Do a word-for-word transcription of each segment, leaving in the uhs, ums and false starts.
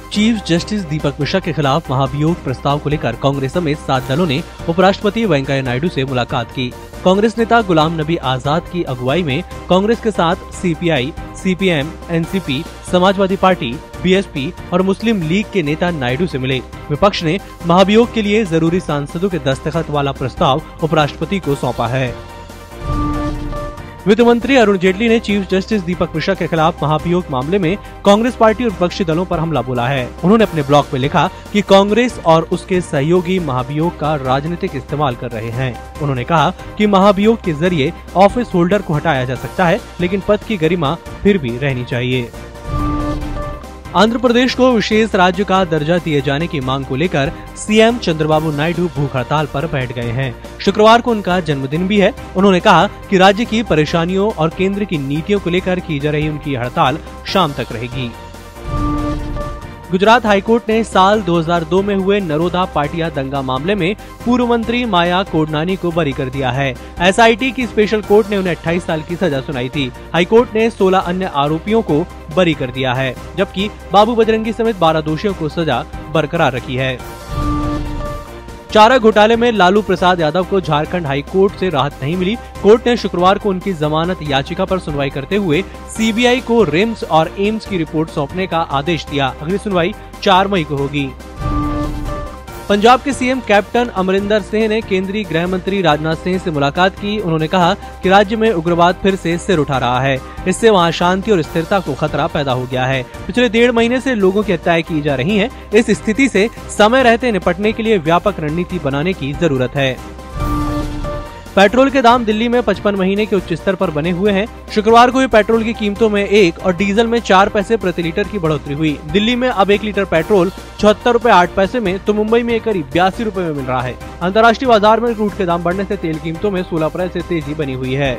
Chief justice दीपक मिश्रा के खिलाफ महाभियोग प्रस्ताव को लेकर कांग्रेस समेत सात दलों ने उपराष्ट्रपति वेंकैया नायडू से मुलाकात की। कांग्रेस नेता गुलाम नबी आजाद की अगुवाई में कांग्रेस के साथ CPI, CPM, NCP, Samajwadi party, BSP और मुस्लिम लीग के नेता नायडू से मिले। विपक्ष ने महाभियोग के लिए जरूरी सांसदों के दस्तखत वाला प्रस्ताव उपराष्ट्रपति को सौंपा है। वित्त मंत्री अरुण जेटली ने चीफ जस्टिस दीपक मिश्रा के खिलाफ महाभियोग मामले में कांग्रेस पार्टी और विपक्षी दलों पर हमला बोला है। उन्होंने अपने ब्लॉग में लिखा कि कांग्रेस और उसके सहयोगी महाभियोग का राजनीतिक इस्तेमाल कर रहे हैं। उन्होंने कहा कि महाभियोग के जरिए ऑफिस होल्डर को हटाया जा सकता है, लेकिन पद की गरिमा फिर भी रहनी चाहिए। आंध्र प्रदेश को विशेष राज्य का दर्जा दिए जाने की मांग को लेकर सीएम चंद्रबाबू नायडू भूख हड़ताल पर बैठ गए हैं। शुक्रवार को उनका जन्मदिन भी है। उन्होंने कहा कि राज्य की परेशानियों और केंद्र की नीतियों को लेकर की जा रही उनकी हड़ताल शाम तक रहेगी। गुजरात हाईकोर्ट ने साल दो हज़ार दो में हुए नरोदा पाटिया दंगा मामले में पूर्व मंत्री माया कोडनानी को बरी कर दिया है। एसआईटी की स्पेशल कोर्ट ने उन्हें अट्ठाईस साल की सजा सुनाई थी। हाईकोर्ट ने सोलह अन्य आरोपियों को बरी कर दिया है, जबकि बाबू बजरंगी समेत बारह दोषियों को सजा बरकरार रखी है। चारा घोटाले में लालू प्रसाद यादव को झारखंड हाई कोर्ट से राहत नहीं मिली। कोर्ट ने शुक्रवार को उनकी जमानत याचिका पर सुनवाई करते हुए सीबीआई को रिम्स और एम्स की रिपोर्ट सौंपने का आदेश दिया। अगली सुनवाई चार मई को होगी। पंजाब के सीएम कैप्टन अमरिंदर सिंह ने केंद्रीय गृह मंत्री राजनाथ सिंह से मुलाकात की। उन्होंने कहा कि राज्य में उग्रवाद फिर से सिर उठा रहा है। इससे वहां शांति और स्थिरता को खतरा पैदा हो गया है। पिछले डेढ़ महीने से लोगों की हत्याएं की जा रही हैं। इस स्थिति से समय रहते निपटने के लिए व्यापक रणनीति बनाने की जरूरत है। पेट्रोल के दाम दिल्ली में पचपन महीने के उच्च स्तर पर बने हुए हैं। शुक्रवार को हुई पेट्रोल की कीमतों में एक और डीजल में चार पैसे प्रति लीटर की बढ़ोतरी हुई। दिल्ली में अब एक लीटर पेट्रोल चौहत्तर रूपए आठ पैसे में तो मुंबई में करीब बयासी रूपए में मिल रहा है। अंतर्राष्ट्रीय बाजार में क्रूड के दाम बढ़ने से तेल कीमतों में सोलह अप्रैल से तेजी बनी हुई है।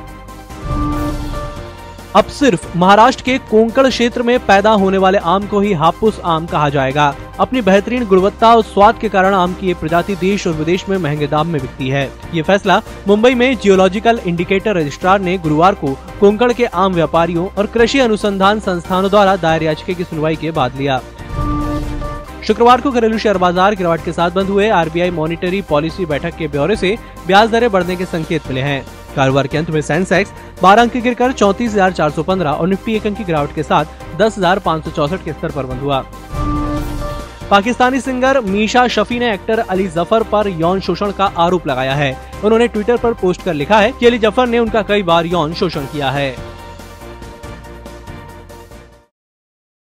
अब सिर्फ महाराष्ट्र के कोंकण क्षेत्र में पैदा होने वाले आम को ही हापुस आम कहा जाएगा। अपनी बेहतरीन गुणवत्ता और स्वाद के कारण आम की ये प्रजाति देश और विदेश में महंगे दाम में बिकती है। ये फैसला मुंबई में जियोलॉजिकल इंडिकेटर रजिस्ट्रार ने गुरुवार को कोंकण के आम व्यापारियों और कृषि अनुसंधान संस्थानों द्वारा दायर याचिका की सुनवाई के बाद लिया। शुक्रवार को घरेलू शेयर बाजार गिरावट के साथ बंद हुए। आरबीआई मॉनिटरी पॉलिसी बैठक के ब्यौरे से ब्याज दरें बढ़ने के संकेत मिले हैं। कारोबार के अंत में सेंसेक्स बारह अंक गिरकर चौंतीस हजार चार सौ पंद्रह और निफ्टी एक अंक की गिरावट के साथ दस हजार पाँच सौ चौसठ के स्तर पर बंद हुआ। पाकिस्तानी सिंगर मीशा शफी ने एक्टर अली जफर पर यौन शोषण का आरोप लगाया है। उन्होंने ट्विटर पर पोस्ट कर लिखा है कि अली जफर ने उनका कई बार यौन शोषण किया है।